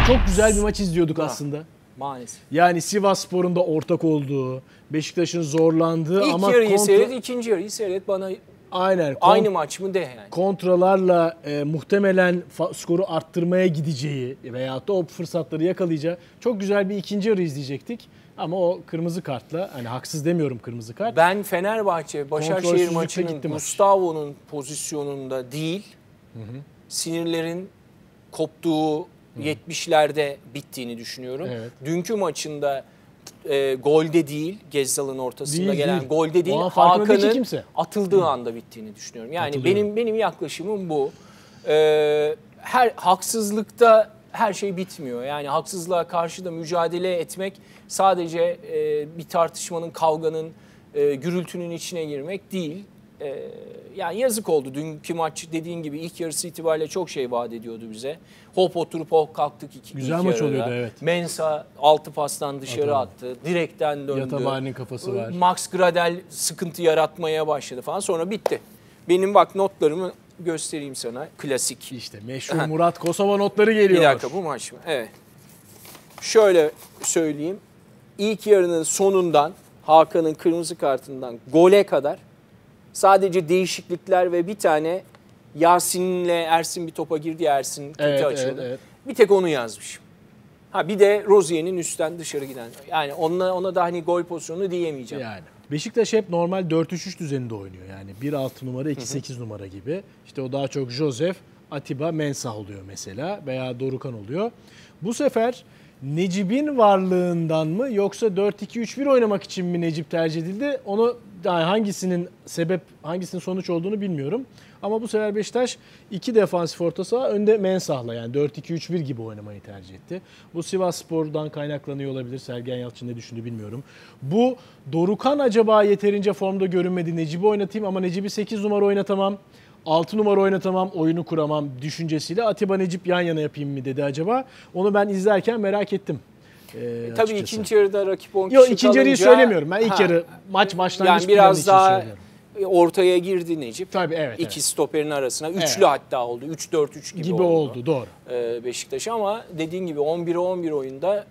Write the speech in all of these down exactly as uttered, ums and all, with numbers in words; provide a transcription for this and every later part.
çok güzel bir maç izliyorduk Ha. aslında. Maalesef. Yani Sivasspor'un da ortak olduğu, Beşiktaş'ın zorlandığı İlk ama yarıyı kontra... seyret, ikinci yarıyı seyret bana Aynen. aynı maç mı de yani. Kontralarla e, muhtemelen skoru arttırmaya gideceği veyahut da o fırsatları yakalayacağı çok güzel bir ikinci yarı izleyecektik. Ama o kırmızı kartla, hani haksız demiyorum kırmızı kart. Ben Fenerbahçe Başakşehir Kontrolsüzlükle maçının gitti maç. Gustavo'nun pozisyonunda değil, Hı hı. sinirlerin koptuğu yetmişlerde bittiğini düşünüyorum. Evet. Dünkü maçında e, golde değil, Gezzal'ın ortasında Değil, gelen değil. golde değil, O an farkında değil ki Hakan'ın kimse. atıldığı anda bittiğini düşünüyorum. Yani Katılıyorum. benim benim yaklaşımım bu. Ee, her haksızlıkta her şey bitmiyor. Yani haksızlığa karşı da mücadele etmek sadece e, bir tartışmanın, kavganın, e, gürültünün içine girmek değil. E, yani yazık oldu. Dünkü maç dediğin gibi ilk yarısı itibariyle çok şey vaat ediyordu bize. Hop oturup hop kalktık iki, Güzel ilk maç yarıda. oluyordu, evet. Mensah altı pastan dışarı Atalım. attı. Direkten döndü. Yatabani'nin kafası var. Max Gradel sıkıntı yaratmaya başladı falan. Sonra bitti. Benim bak notlarımı göstereyim sana. Klasik. İşte meşhur Murat Kosova notları geliyor. Bir dakika, bu maç mı? Evet. Şöyle söyleyeyim. İlk yarının sonundan, Hakan'ın kırmızı kartından gole kadar sadece değişiklikler ve bir tane Yasin'le Ersin bir topa girdi ya, Ersin kötü Evet, açıldı. evet, evet. Bir tek onu yazmışım. Ha bir de Rozier'in üstten dışarı giden. Yani ona, ona da hani gol pozisyonu diyemeyeceğim. Yani Beşiktaş hep normal dört üç üç düzeninde oynuyor. Yani bir altı numara, iki sekiz numara gibi. İşte o daha çok Josef, Atiba, Mensah oluyor mesela veya Dorukhan oluyor. Bu sefer Necip'in varlığından mı yoksa dört iki üç bir oynamak için mi Necip tercih edildi? Onu yani hangisinin sebep, hangisinin sonuç olduğunu bilmiyorum. Ama bu sefer Beşiktaş iki defansif orta saha önde Mensah'la, yani dört iki üç bir gibi oynamayı tercih etti. Bu Sivasspor'dan kaynaklanıyor olabilir. Sergen Yalçın ne düşündü bilmiyorum. Bu Dorukhan acaba yeterince formda görünmedi. Necip'i oynatayım ama Necip'i sekiz numara oynatamam. altı numara oynatamam, oyunu kuramam düşüncesiyle Atiba Necip yan yana yapayım mı dedi acaba. Onu ben izlerken merak ettim. Ee, Tabii açıkçası. ikinci yarıda rakip on kişi Yok, ikinci yarıyı kalınca- söylemiyorum. Ben ilk Ha, yarı maç başlangıç yani planı biraz için daha söylüyorum. ortaya girdi Necip. Tabii, evet, İki evet. stoperin arasına. Üçlü Evet. hatta oldu. üç dört üç gibi, Gibi oldu. oldu, doğru. Ee, Beşiktaş ama dediğin gibi on bire on bir oyunda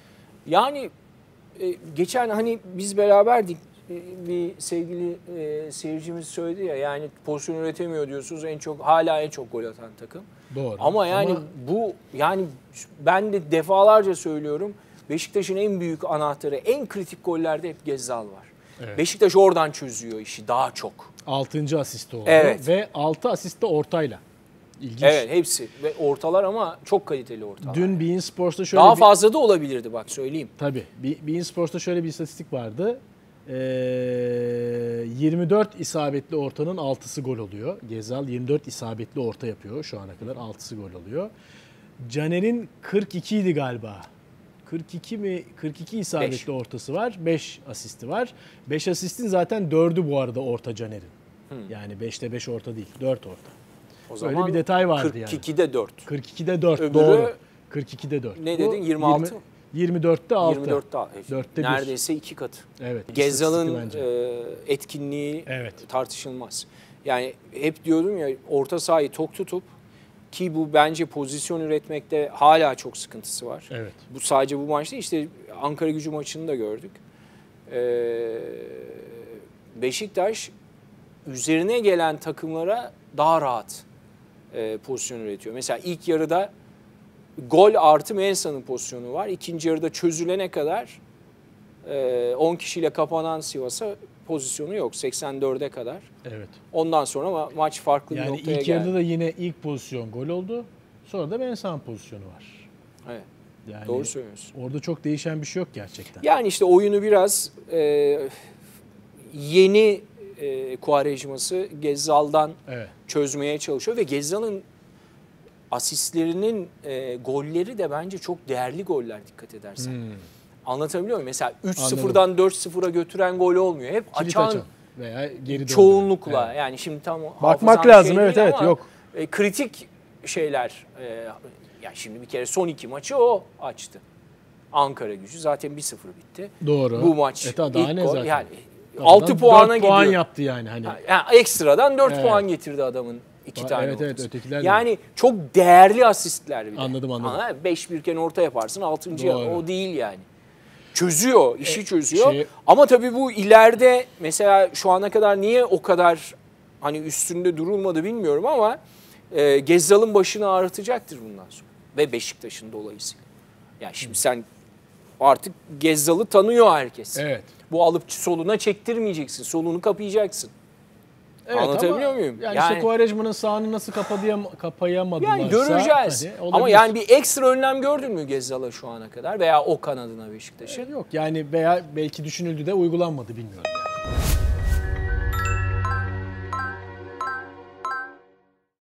yani e, geçen hani biz beraberdik. E, bir sevgili e, seyircimiz söyledi ya, yani pozisyon üretemiyor diyorsunuz, en çok hala en çok gol atan takım. Doğru. Ama yani Ama bu yani ben de defalarca söylüyorum, Beşiktaş'ın en büyük anahtarı, en kritik gollerde hep Gezzal var. Evet. Beşiktaş oradan çözüyor işi daha çok. altıncı asisti oldu. Evet. Ve altı asist de ortayla. İlginç. Evet, hepsi ve ortalar ama çok kaliteli ortalar. Dün Bein Sports'ta şöyle daha bir... fazla da olabilirdi bak söyleyeyim. Tabii. Bein Sports'ta şöyle bir istatistik vardı. Ee, yirmi dört isabetli ortanın altısı gol oluyor. Gezzal yirmi dört isabetli orta yapıyor şu ana kadar. altısı gol oluyor. Caner'in kırk iki idi galiba. kırk iki mi? kırk iki isabetli Beş. ortası var. beş asisti var. beş asistin zaten dördü bu arada orta Caner'in. Hmm. Yani beşte beş orta değil. dört orta. O Öyle zaman bir detay vardı kırk yani. iki de dört. kırk ikide dört, Öbürü- doğru. kırk ikide dört. Ne Bu dedin, yirmi altı yirmi mı? yirmi dörtte altı. yirmi dörtte dörtte bir. neredeyse iki katı. Evet. Gezzal'ın istatistik bence. e, etkinliği Evet. tartışılmaz. Yani hep diyordum ya, orta sahayı tok tutup, ki bu bence pozisyon üretmekte hala çok sıkıntısı var. Evet. Bu sadece bu maçta, işte Ankara Gücü maçını da gördük. Ee, Beşiktaş üzerine gelen takımlara daha rahat e, pozisyon üretiyor. Mesela ilk yarıda gol artı Mensah'ın pozisyonu var. İkinci yarıda çözülene kadar e, on kişiyle kapanan Sivas'a pozisyonu yok. seksen dörde kadar. Evet. Ondan sonra ma- maç farklı bir Yani noktaya ilk geldi. yarıda da yine ilk pozisyon gol oldu. Sonra da Mensah'ın pozisyonu var. Evet, Yani doğru söylüyorsun. orada çok değişen bir şey yok gerçekten. Yani işte oyunu biraz e, yeni e, Quaresma'sı Gezzal'dan Evet. çözmeye çalışıyor ve Gezzal'ın asistlerinin e, golleri de bence çok değerli goller, dikkat edersen. Hmm. Anlatabiliyor muyum? Mesela üç Anladım. sıfırdan dört sıfıra götüren gol olmuyor. Hep Kilit açan, açan veya geri döndüren. çoğunlukla. Evet. Yani şimdi tam o Bakmak hafızam lazım, şey evet, değil evet, ama, yok. e, kritik şeyler. E, ya şimdi bir kere son iki maçı o açtı. Ankara Gücü zaten bir sıfır bitti. Doğru. Bu maç E, daha ilk ne gol. zaten? Yani Adamdan altı puana dört gidiyor. puan yaptı yani. Hani. Yani ekstradan dört Evet. puan getirdi adamın iki Aa, tane evet, evet, ortası. ötekiler de Yani çok değerli asistler bir de. Anladım, anladım. Ama beş birken orta yaparsın, altıncı Doğru. o değil yani. Çözüyor, işi çözüyor. şey- Ama tabii bu ileride mesela şu ana kadar niye o kadar hani üstünde durulmadı bilmiyorum ama e, Gezzal'ın başını ağrıtacaktır bundan sonra. Ve Beşiktaş'ın dolayısıyla. Yani şimdi sen artık Gezzal'ı tanıyor herkes. Evet. Bu alıp soluna çektirmeyeceksin. Solunu kapayacaksın. Evet, Anlatabiliyor ama muyum? Yani, Yani- işte Quaresma'nın sağını nasıl kapayam kapayamadılarsa. Yani göreceğiz. hani Ama olabilir. yani bir ekstra önlem gördün mü Gezzal'a şu ana kadar veya o kanadına Beşiktaş'ın? Yok yani veya belki düşünüldü de uygulanmadı bilmiyorum yani.